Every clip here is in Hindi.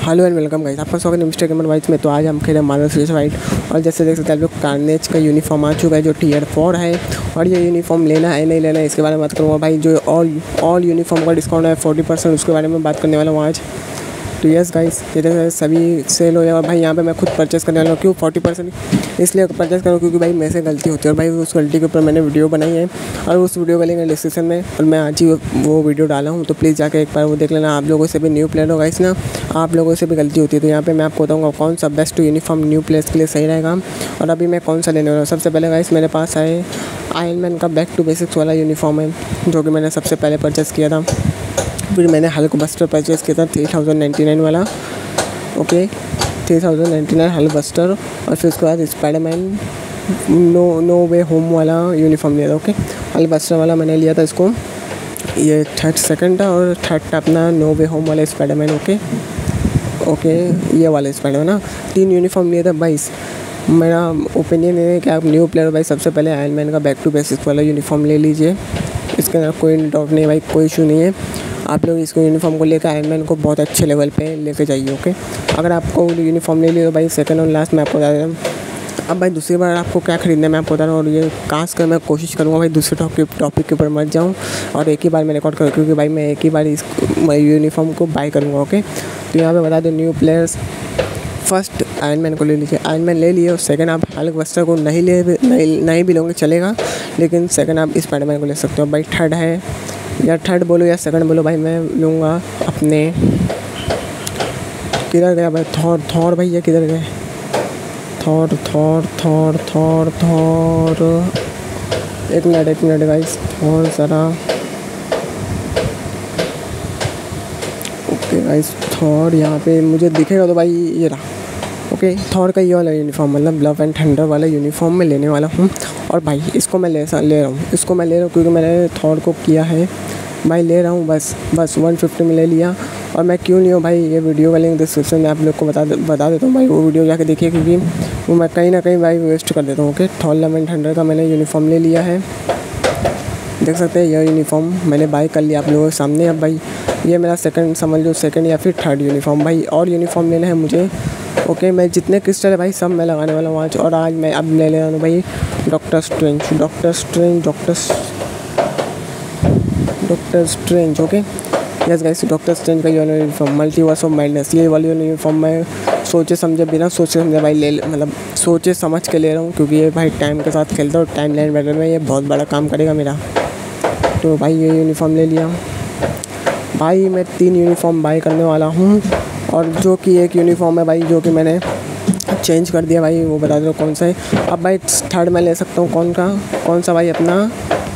हेलो एंड वेलकम गाइस, आपका स्वागत है मिस्टर गेमर वाइज में। तो आज हम खेल रहे हैं मार्वल सीरीज फाइट। और जैसे देख सकते हैं आप लोग, कार्नेज का यूनिफॉर्म आ चुका है जो टियर 4 है। और ये यूनिफॉर्म लेना है नहीं लेना है इसके बारे में बात करूँगा भाई। जो ऑल यूनिफॉर्म का डिस्काउंट है 40%, उसके बारे में बात करने वाला हूँ आज। तो यस गाइस, ये सभी सेल हो जाएगा भाई। यहाँ पे मैं खुद परचेस करने वाला हूँ। क्यों 40%? इसलिए परचेस करूँ क्योंकि भाई मेरे से गलती होती है और भाई उस गलती के ऊपर मैंने वीडियो बनाई है और उस वीडियो का लिंक है डिस्क्रिप्शन में। और मैं आज ही वो वीडियो डाला हूँ, तो प्लीज़ जाकर एक बार वो देख लेना। आप लोगों से भी न्यू प्लेयर हो गाइस ना, आप लोगों से भी गलती होती है। तो यहाँ पे मैं आपको बताऊँगा कौन सा बेस्ट यूनिफॉर्म न्यू प्लेयर्स के लिए सही रहेगा और अभी मैं कौन सा लेने वाला हूँ। सबसे पहले गाइस मेरे पास है आयरन मैन का बैक टू बेसिक्स वाला यूनिफॉर्म है, जो कि मैंने सबसे पहले परचेस किया था। फिर मैंने हल्क बस्टर परचेस किया था 3099 वाला, ओके 3099 हल्क बस्टर। और फिर उसके बाद स्पाइडरमैन नो वे होम वाला यूनिफॉर्म लिया था, ओके हल्क बस्टर वाला मैंने लिया था इसको। ये सेकंड था और थर्ड था अपना नो वे होम वाला स्पाइडरमैन, ओके ये वाला स्पाइडरमैन ना। 3 यूनिफॉर्म लिए थे भाई। मेरा ओपिनियन ये है कि आप न्यू प्लेयर भाई सबसे पहले आयरन मैन का बैक टू बेसिक्स वाला यूनिफॉर्म ले लीजिए। इसके अंदर कोई डाउट नहीं भाई, कोई इशू नहीं है। आप लोग इसको यूनिफॉर्म को लेकर आयरन मैन को बहुत अच्छे लेवल पे लेके जाइए, ओके। अगर आपको यूनिफॉर्म ले लिया तो भाई सेकंड और लास्ट में आपको बता दे रहा हूँ। अब भाई दूसरी बार आपको क्या खरीदना है मैं आपको बता रहा हूँ। और ये खास कर मैं कोशिश करूँगा भाई दूसरे टॉपिक के ऊपर मत जाऊँ और एक ही बार मैं रिकॉर्ड करूँ, क्योंकि भाई मैं एक ही बार इस यूनिफॉर्म को बाय करूँगा, ओके। तो यहाँ पे बता दो new players, first Iron Man को ले लीजिए। आयरन मैन ले लिए और सेकंड आप हल्क बस्टर को नहीं भी लोगे चलेगा, लेकिन सेकंड आप स्पाइडरमैन को ले सकते हो भाई। थर्ड है या थर्ड बोलो या सेकंड बोलो भाई, मैं लूँगा अपने, किधर गया भाई थॉर भैया किधर गए? थॉर एक मिनट गाइस, थॉर ज़रा, ओके गाइस थॉर यहाँ पे मुझे दिखेगा तो भाई ये रहा, ओके थॉर का ये वाला यूनिफॉर्म, मतलब लव एंड थंडर वाला यूनिफॉर्म मैं लेने वाला हूँ। और भाई इसको मैं ले रहा हूँ क्योंकि मैंने थॉर को किया है भाई, ले रहा हूँ बस 150 में ले लिया। और मैं क्यों नहीं हूँ भाई, ये वीडियो का लिंक डिस्क्रिप्शन में आप लोग को बता देता हूँ भाई, वो वीडियो जाके देखिए, क्योंकि वो मैं कहीं ना कहीं भाई वेस्ट कर देता हूँ, okay. Thor love and thunder का मैंने यूनिफॉर्म ले लिया है, देख सकते हैं। यह यूनिफॉर्म मैंने बाय कर लिया आप लोगों के सामने। अब भाई ये मेरा सेकंड समझ लो, सेकंड या फिर थर्ड यूनिफॉर्म भाई। और यूनिफॉर्म लेना है मुझे, ओके। मैं जितने क्रिस्टल है भाई सब मैं लगाने वाला हूँ आज। और आज मैं अब ले रहा हूँ भाई Doctor Strange, okay yes guys. Doctor Strange का यूनिफॉर्म मल्टीवर्स ऑफ माइंडनेस, ये वाली यूनिफॉर्म मैं सोचे समझे भाई मतलब सोचे समझ के ले रहा हूँ, क्योंकि ये भाई टाइम के साथ खेलता हूँ, टाइम लाइन बैटल में ये बहुत बड़ा काम करेगा मेरा। तो भाई ये यूनिफॉर्म ले लिया भाई। मैं 3 यूनिफॉर्म बाय करने वाला हूँ, और जो कि एक यूनिफॉर्म है भाई जो कि मैंने चेंज कर दिया भाई, वो बता दो कौन सा है। अब भाई थर्ड मैं ले सकता हूँ कौन सा भाई, अपना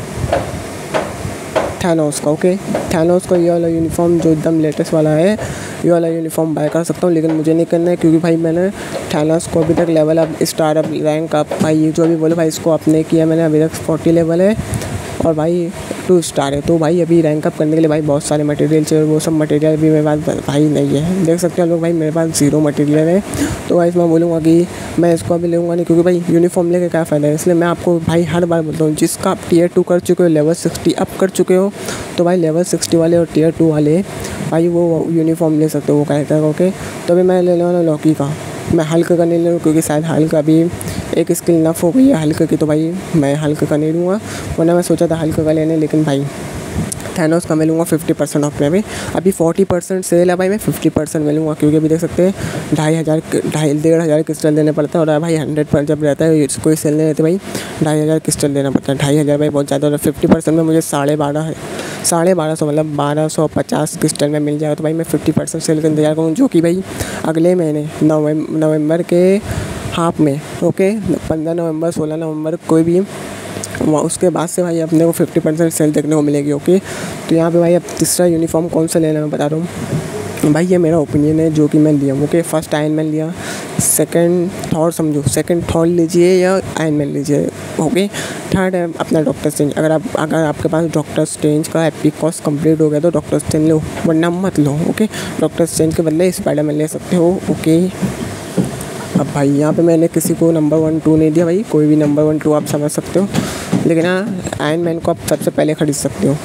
थैनोस का, ओके थैनोस का ये वाला यूनिफॉर्म जो एकदम लेटेस्ट वाला है, ये वाला यूनिफॉर्म बाय कर सकता हूँ। लेकिन मुझे नहीं करना है, क्योंकि भाई मैंने थैनोस को अभी तक level up, star up, rank up भाई जो भी बोले भाई, इसको अपने किया मैंने। अभी तक 40 लेवल है और भाई 2 स्टार है। तो भाई अभी रैंक अप करने के लिए भाई बहुत सारे मटेरियल चाहिए, वो सब मटेरियल भी मेरे पास भाई नहीं है, देख सकते हैं लोग भाई मेरे पास 0 मटेरियल है। तो भाई मैं बोलूँगा कि मैं इसको अभी लूँगा नहीं, क्योंकि भाई यूनिफॉर्म लेके क्या फ़ायदा है। इसलिए मैं आपको भाई हर बार बोलता हूँ, जिसका आप टियर 2 कर चुके हो, लेवल 60 अप कर चुके हो, तो भाई लेवल 60 वाले और टियर 2 वाले भाई वो यूनिफॉर्म ले सकते हो, वो कहता है, ओके। तो अभी मैं लेने वाला लॉकी का, मैं हल्क का नहीं ले रहा हूँ, क्योंकि शायद हल्क अभी एक स्किल नफ हो गई है हल्क की, तो भाई मैं हल्क का नहीं लूँगा। वरना मैं सोचा था हल्क का लेने, लेकिन भाई थैनोस का मैं लूँगा 50% ऑफ में। अभी 40% सेल है भाई, मैं 50% में लूँगा, क्योंकि अभी देख सकते हैं 1,500 क्रिस्टल देने पड़ता है। और भाई 100 पर जब रहता है कोई सेल नहीं रहती भाई, 2,500 क्रिस्टल देना पड़ता है। 2,500 भाई बहुत ज़्यादा। और 50% में मुझे 1250 मतलब 1250 क्रिस्टल में मिल जाएगा। तो भाई मैं 50% सेल का इंतजार करूँ, जो कि भाई अगले महीने नवंबर के हाफ में, ओके 15 नवंबर 16 नवंबर कोई भी, उसके बाद से भाई अपने को 50% सेल देखने को मिलेगी, ओके। तो यहाँ पे भाई अब तीसरा यूनिफॉर्म कौन सा लेना मैं बता रहा हूँ भाई, ये मेरा ओपिनियन है जो कि मैं लिया हूँ, ओके। फर्स्ट आयरन मैन लिया, सेकंड थॉर लीजिए या आयरन मैन लीजिए, ओके। थर्ड है अपना डॉक्टर स्ट्रेंज। अगर आपके पास डॉक्टर स्ट्रेंज का एपिक कॉस्ट कंप्लीट हो गया तो डॉक्टर स्ट्रेंज लो, वरना मत लो, ओके। डॉक्टर स्ट्रेंज के बदले स्पाइडरमैन ले सकते हो, ओके। अब भाई यहाँ पे मैंने किसी को नंबर 1 2 नहीं दिया भाई, कोई भी नंबर 1 2 आप समझ सकते हो, लेकिन हाँ आयरन मैन को आप सबसे पहले ख़रीद सकते हो।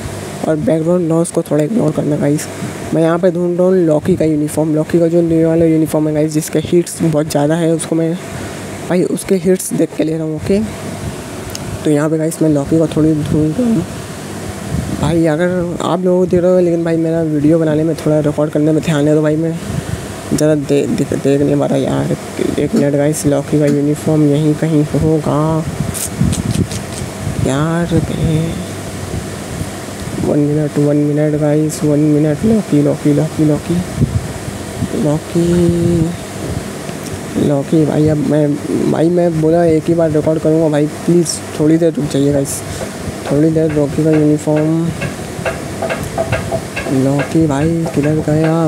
और बैकग्राउंड नॉइस को थोड़ा इग्नोर करना गाइस। मैं यहाँ पे ढूंढ रहा हूँ लॉकी का यूनिफॉर्म, लॉकी का जो न्यू वाला यूनिफॉर्म है गाइस, जिसके हिट्स बहुत ज़्यादा है, उसको मैं भाई उसके हिट्स देख के ले रहा हूँ। ओके, तो यहाँ पे गाइस मैं लॉकी को थोड़ी ढूंढ रहा हूँ भाई। अगर आप लोग देख रहे हो, लेकिन भाई मेरा वीडियो बनाने में थोड़ा रिकॉर्ड करने में ध्यान है, तो भाई मैं ज़्यादा देख नहीं पा रहा यार। एक मिनट गाइस, लॉकी का यूनिफॉर्म यहीं कहीं होगा यार। 1 minute guys, 1 minute. Loki Loki Loki Loki Loki Loki भाई। अब मैं बोला एक ही बार रिकॉर्ड करूँगा भाई, प्लीज़ थोड़ी देर रुक जाइए गाइस, थोड़ी देर। लॉकी का यूनिफॉर्म, लॉकी भाई किधर गए आप?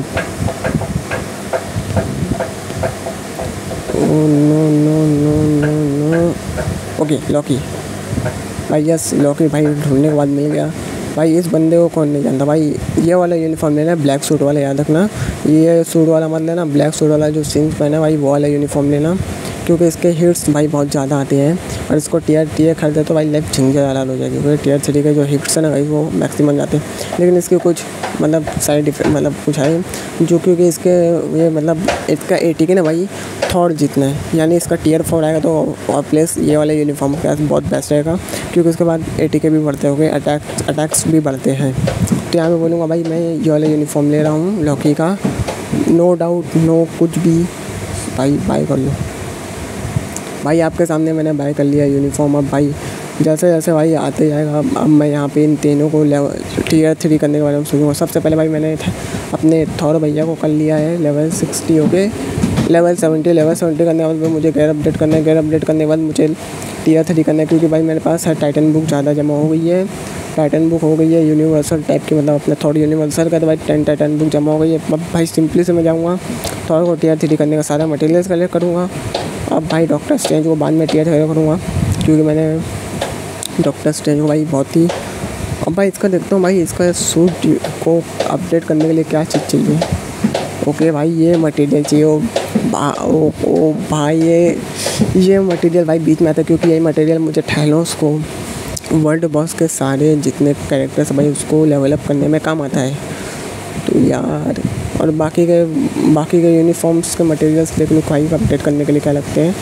No no no no no. Okay Loki भाई, यस लॉकी भाई ढूंढने के बाद मिल गया भाई। इस बंदे को कौन नहीं जानता भाई। ये वाला यूनिफॉर्म लेना, ब्लैक सूट वाला, याद रखना। ये सूट वाला मत लेना, ब्लैक सूट वाला जो सीन्स पहना भाई वो वाला यूनिफॉर्म लेना, क्योंकि इसके हिट्स भाई बहुत ज़्यादा आते हैं। और इसको टीयर खरीदे तो भाई लाइफ झिंझट लाल हो जाएगी, क्योंकि टीयर 3 के जो हिट्स है ना भाई वो मैक्सिमम जाते हैं। लेकिन इसके कुछ मतलब साइड इफेक्ट मतलब कुछ है जो, क्योंकि इसके ये मतलब इसका 80 के ना भाई थॉर जितना है, यानी इसका टीयर 4 आएगा तो और प्लस ये वाला यूनिफॉर्म का बहुत बेस्ट रहेगा, क्योंकि उसके बाद 80 के भी बढ़ते होंगे, अटैक्स भी बढ़ते हैं। तो यहाँ पे बोलूँगा भाई मैं ये वाला यूनिफॉर्म ले रहा हूँ लॉकी का, नो डाउट, नो कुछ भी भाई। बाय कर लो भाई, आपके सामने मैंने बाय कर लिया यूनिफॉर्म। अब भाई जैसे जैसे भाई आते जाएगा, अब मैं यहाँ पे इन तीनों को टीयर 3 करने के बारे में सोचूंगा। सबसे पहले भाई मैंने अपने थॉर भैया को कर लिया है लेवल 60 ओके, लेवल 70 करने के बाद मुझे गेयर अपडेट करना है। गेयर अपडेट करने के बाद मुझे टीयर 3 करना है, क्योंकि भाई मेरे पास है टाइटन बुक ज़्यादा जमा हो गई है। टाइटन बुक हो गई है यूनिवर्सल टाइप की, मतलब अपने थॉर यूनिवर्सल का, तो भाई 10 टाइटन बुक जमा हो गई है। अब भाई सिंपली से मैं जाऊँगा थॉर को टीयर 3 करने का सारा मटेरियल्स कलेक्ट करूँगा। अब भाई डॉक्टर स्ट्रेंज को बाद में टीयर 3 करूँगा, क्योंकि मैंने डॉक्टर स्ट्रेंज को भाई बहुत ही। अब भाई इसका देखता हूँ भाई, इसका सूट को अपडेट करने के लिए क्या चीज़ चाहिए। ओके भाई ये मटेरियल चाहिए। ओ भाई ये मटेरियल भाई बीच में आता है, क्योंकि ये मटेरियल मुझे थैनोस को वर्ल्ड बॉस के सारे जितने कैरेक्टर्स भाई उसको लेवल अप करने में काम आता है। तो यार और बाकी के यूनिफॉर्म्स के मटेरियल्स देख लो भाई अपडेट करने के लिए क्या लगते हैं।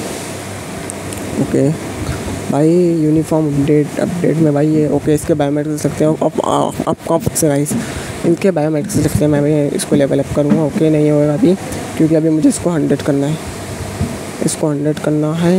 ओके भाई यूनिफॉर्म अपडेट में भाई ये ओके, इसके बायोमेट्रिक्स लगते हैं। अब कब से गाइस इनके बायोमेट्रिक्स लगते हैं, मैं इसको लेवल अप करूँगा। ओके नहीं होगा अभी, क्योंकि अभी मुझे इसको 100 करना है, इसको 100 करना है।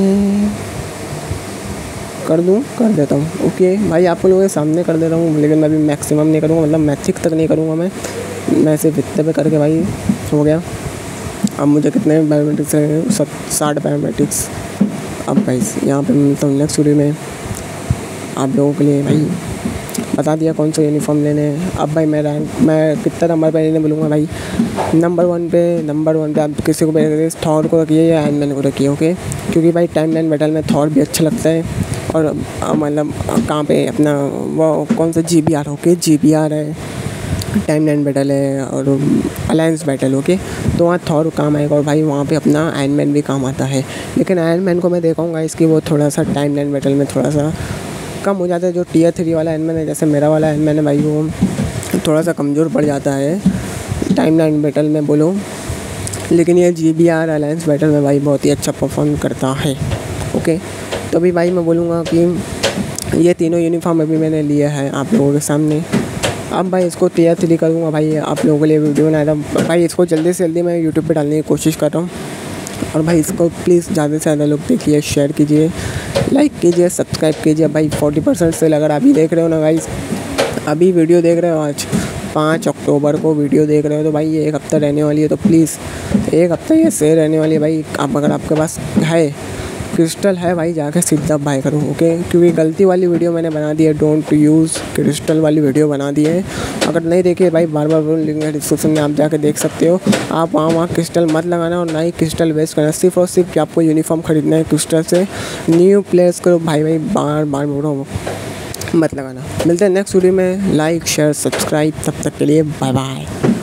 कर देता हूँ। ओके भाई आप लोगों के सामने कर दे रहा हूँ, लेकिन मैं अभी मैक्सिमम नहीं करूँगा, मतलब मैथिक तक नहीं करूँगा मैं सिर्फ इतने पे करके भाई हो गया। अब मुझे कितने बायोमेट्रिक्स है? 60 बायोमेट्रिक्स। अब भाई यहाँ पे मिलता हूँ नेक्स्ट वीडियो में आप लोगों के लिए। भाई बता दिया कौन सा यूनिफॉर्म लेने हैं। अब भाई मैं कितना नंबर पे लेने बोलूँगा भाई, नंबर वन पे आप किसी को थॉर को रखिए या आयरन मैन को रखिए। ओके, क्योंकि भाई टाइमलाइन बैटल में थॉर भी अच्छा लगता है। और मतलब कहाँ पे अपना वो कौन सा GBR, ओके GBR है, टाइमलाइन बैटल है और अलायंस बैटल। ओके, तो वहाँ थॉर काम आएगा, और भाई वहाँ पे अपना आयरन मैन भी काम आता है। लेकिन आयरन मैन को मैं देखूँगा इसकी वो थोड़ा सा टाइमलाइन बैटल में थोड़ा सा कम हो जाता है। जो टीयर 3 वाला आयरन मैन है, जैसे मेरा वाला आयरन मैन है भाई, वो थोड़ा सा कमज़ोर पड़ जाता है टाइमलाइन बैटल में बोलो। लेकिन ये GBR अलायंस बैटल में भाई बहुत ही अच्छा परफॉर्म करता है। ओके, तो अभी भाई मैं बोलूँगा कि ये तीनों यूनिफॉर्म अभी मैंने लिया है आप लोगों के सामने। अब भाई इसको टीयर 3 करूँगा भाई, आप लोगों के लिए वीडियो बनाया था भाई। इसको जल्दी से जल्दी मैं यूट्यूब पे डालने की कोशिश कर रहा हूँ। और भाई इसको प्लीज़ ज़्यादा से ज़्यादा लोग देखिए, शेयर कीजिए, लाइक कीजिए, सब्सक्राइब कीजिए। भाई 40% सेल अगर अभी देख रहे हो ना गाइस, अभी वीडियो देख रहे हो, आज 5 अक्टूबर को वीडियो देख रहे हो, तो भाई ये 1 हफ़्ता रहने वाली है, तो प्लीज़ 1 हफ़्ता ये सेल रहने वाली है भाई। आप अगर आपके पास है क्रिस्टल है भाई, जाके सीधा बाय करो। ओके, क्योंकि गलती वाली वीडियो मैंने बना दी है, डोंट यूज़ क्रिस्टल वाली वीडियो बना दी है। अगर नहीं देखिए भाई, बार लिंक है डिस्क्रिप्शन में, आप जाके देख सकते हो। आप वहाँ क्रिस्टल मत लगाना और ना ही क्रिस्टल वेस्ट करना, सिर्फ और सिर्फ कि आपको यूनिफॉर्म खरीदना है क्रिस्टल से। न्यू प्लेयर्स को भाई बार बोल रहा हूँ मत लगाना। मिलते हैं नेक्स्ट वीडियो में। लाइक शेयर सब्सक्राइब, तब तक के लिए बाय बाय।